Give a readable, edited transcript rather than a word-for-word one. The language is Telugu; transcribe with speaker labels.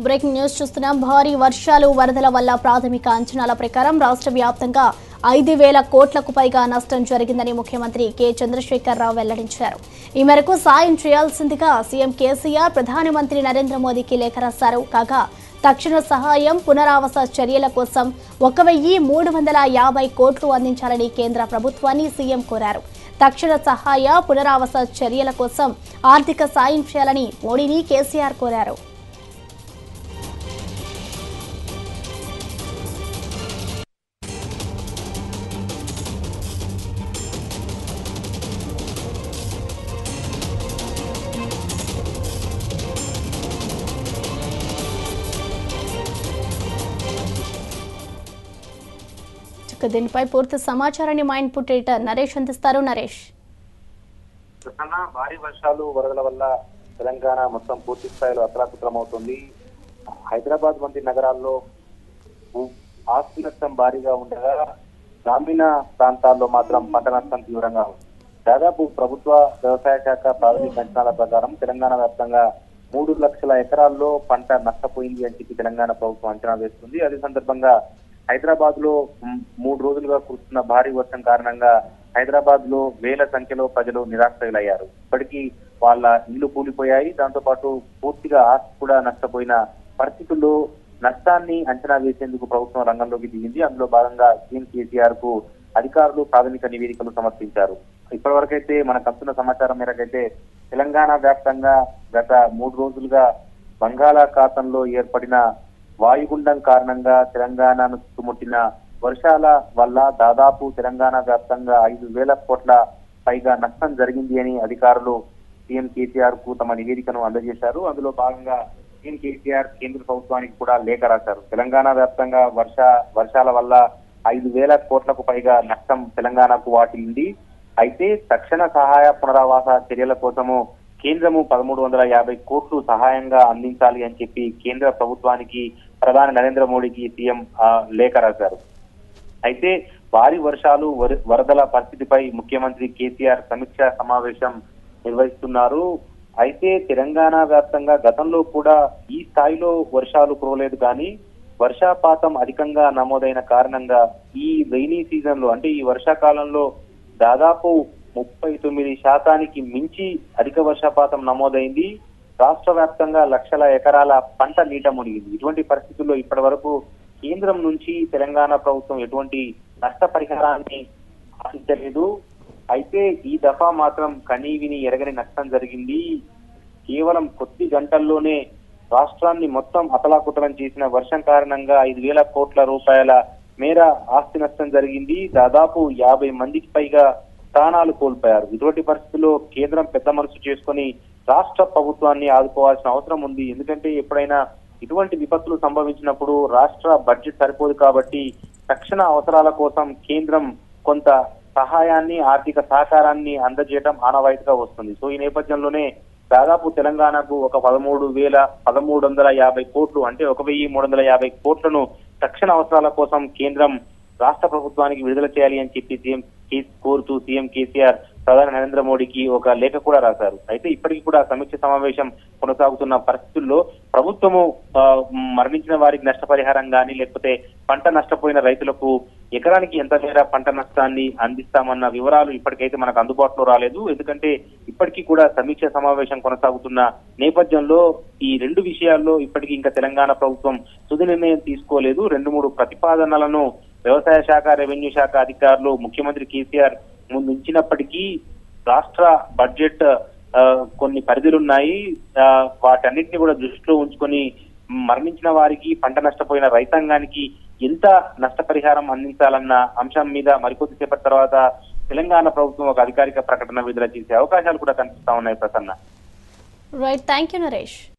Speaker 1: బ్రేకింగ్ న్యూస్ చూస్తున్నాం. భారీ వర్షాలు వరదల వల్ల ప్రాథమిక అంచనాల ప్రకారం రాష్ట్ర వ్యాప్తంగా 5,000 కోట్లకు పైగా నష్టం జరిగిందని ముఖ్యమంత్రి కె చంద్రశేఖరరావు వెల్లడించారు. ఈ మేరకు సాయం చేయాల్సిందిగా సీఎం కేసీఆర్ ప్రధానమంత్రి నరేంద్ర మోదీకి లేఖ రాశారు. కాగా తక్షణ సహాయం పునరావాస చర్యల కోసం 1,350 కోట్లు అందించాలని కేంద్ర ప్రభుత్వాన్ని సీఎం కోరారు. తక్షణ సహాయ పునరావాస చర్యల కోసం ఆర్థిక సాయం చేయాలని మోడీని కేసీఆర్ కోరారు. దీనిపై పూర్తి సమాచారాన్ని మా ఇన్పుట్ ఎడిటర్ నరేష్ అందిస్తారు. నరేష్,
Speaker 2: భారీ వర్షాలు వరదల వల్ల తెలంగాణ మొత్తం పూర్తి స్థాయిలో అతలాకుతలమవుతుంది. హైదరాబాద్ వంటి నగరాల్లో ఆస్తి నష్టం భారీగా ఉండగా గ్రామీణ ప్రాంతాల్లో మాత్రం పంట నష్టం తీవ్రంగా ఉంది. దాదాపు ప్రభుత్వ వ్యవసాయ శాఖ ప్రాథమిక అంచనాల ప్రకారం తెలంగాణ వ్యాప్తంగా 3 లక్షల ఎకరాల్లో పంట నష్టపోయింది అని చెప్పి తెలంగాణ ప్రభుత్వం అంచనా వేస్తుంది. అదే సందర్భంగా హైదరాబాద్ లో 3 రోజులుగా కురుస్తున్న భారీ వర్షం కారణంగా హైదరాబాద్ లో వేల సంఖ్యలో ప్రజలు నిరాశ్రయులయ్యారు. ఇప్పటికీ వాళ్ళ ఇల్లు కూలిపోయాయి. దాంతో పాటు పూర్తిగా ఆస్తి కూడా నష్టపోయిన పరిస్థితుల్లో నష్టాన్ని అంచనా వేసేందుకు ప్రభుత్వం రంగంలోకి దిగింది. అందులో భాగంగా సీఎం కేసీఆర్ కు అధికారులు ప్రాథమిక నివేదికలు సమర్పించారు. ఇప్పటి వరకైతే మనకు అందుతున్న సమాచారం మేరకైతే తెలంగాణ వ్యాప్తంగా గత 3 రోజులుగా బంగాళాఖాతంలో ఏర్పడిన వాయుగుండం కారణంగా తెలంగాణను చుట్టుముట్టిన వర్షాల వల్ల దాదాపు తెలంగాణ వ్యాప్తంగా 5,000 కోట్ల పైగా నష్టం జరిగింది అని అధికారులు సీఎం కేసీఆర్ కు తమ నివేదికను అందజేశారు. అందులో భాగంగా సీఎం కేసీఆర్ కేంద్ర ప్రభుత్వానికి కూడా లేఖ రాశారు. తెలంగాణ వ్యాప్తంగా వర్షాల వల్ల 5,000 కోట్లకు పైగా నష్టం తెలంగాణకు వాటిల్లింది. అయితే తక్షణ సహాయ పునరావాస చర్యల కోసము కేంద్రము 1,350 కోట్లు సహాయంగా అందించాలి అని చెప్పి కేంద్ర ప్రభుత్వానికి ప్రధాని నరేంద్ర మోడీకి సీఎం లేఖ రాశారు. అయితే భారీ వర్షాలు వరదల పరిస్థితిపై ముఖ్యమంత్రి కేసీఆర్ సమీక్షా సమావేశం నిర్వహిస్తున్నారు. అయితే తెలంగాణ వ్యాప్తంగా గతంలో కూడా ఈ స్థాయిలో వర్షాలు కురవలేదు, కానీ వర్షపాతం అధికంగా నమోదైన కారణంగా ఈ రైనీ సీజన్ లో అంటే ఈ వర్షాకాలంలో దాదాపు 39% మించి అధిక వర్షపాతం నమోదైంది. రాష్ట్ర వ్యాప్తంగా లక్షల ఎకరాల పంట నీట మునిగింది. ఇటువంటి పరిస్థితుల్లో ఇప్పటి వరకు కేంద్రం నుంచి తెలంగాణ ప్రభుత్వం ఎటువంటి నష్టపరిహారాన్ని ఆశించలేదు. అయితే ఈ దఫా మాత్రం కనీవిని ఎరగని నష్టం జరిగింది. కేవలం కొద్ది గంటల్లోనే రాష్ట్రాన్ని మొత్తం అతలాకుతలం చేసిన వర్షం కారణంగా 5,000 కోట్ల రూపాయల మేర ఆస్తి నష్టం జరిగింది. దాదాపు 50 మందికి పైగా ప్రాణాలు కోల్పోయారు. ఇటువంటి పరిస్థితుల్లో కేంద్రం పెద్ద మనసు చేసుకుని రాష్ట్ర ప్రభుత్వాన్ని ఆదుకోవాల్సిన అవసరం ఉంది. ఎందుకంటే ఎప్పుడైనా ఇటువంటి విపత్తులు సంభవించినప్పుడు రాష్ట్ర బడ్జెట్ సరిపోదు కాబట్టి తక్షణ అవసరాల కోసం కేంద్రం కొంత సహాయాన్ని ఆర్థిక సహకారాన్ని అందజేయడం ఆనవాయితీగా వస్తుంది. సో ఈ నేపథ్యంలోనే దాదాపు తెలంగాణకు ఒక 1350 కోట్లు అంటే 1,350 కోట్లను తక్షణ అవసరాల కోసం కేంద్రం రాష్ట్ర ప్రభుత్వానికి విడుదల చేయాలి అని చెప్పి కోరుతూ సీఎం కేసీఆర్ ప్రధాని నరేంద్ర మోడీకి ఒక లేఖ కూడా రాశారు. అయితే ఇప్పటికీ కూడా సమీక్ష సమావేశం కొనసాగుతున్న పరిస్థితుల్లో ప్రభుత్వము మరణించిన వారికి నష్టపరిహారం కానీ లేకపోతే పంట నష్టపోయిన రైతులకు ఎకరానికి ఎంత మేర పంట నష్టాన్ని అందిస్తామన్న వివరాలు ఇప్పటికైతే మనకు అందుబాటులో రాలేదు. ఎందుకంటే ఇప్పటికీ కూడా సమీక్ష సమావేశం కొనసాగుతున్న నేపథ్యంలో ఈ 2 విషయాల్లో ఇప్పటికీ ఇంకా తెలంగాణ ప్రభుత్వం తుది నిర్ణయం తీసుకోలేదు. 2-3 ప్రతిపాదనలను వ్యవసాయ శాఖ, రెవెన్యూ శాఖ అధికారులు ముఖ్యమంత్రి కేసీఆర్ ముందుంచినప్పటికీ రాష్ట్ర బడ్జెట్ కొన్ని పరిధులున్నాయి. వాటన్నిటిని కూడా దృష్టిలో ఉంచుకొని మరణించిన వారికి, పంట నష్టపోయిన రైతాంగానికి ఎంత నష్టపరిహారం అందించాలన్న అంశం మీద మరికొద్దిసేపటి తర్వాత తెలంగాణ ప్రభుత్వం ఒక అధికారిక ప్రకటన విడుదల చేసే అవకాశాలు కూడా కనిపిస్తా ఉన్నాయి. Prasanna,
Speaker 1: right, thank you Naresh.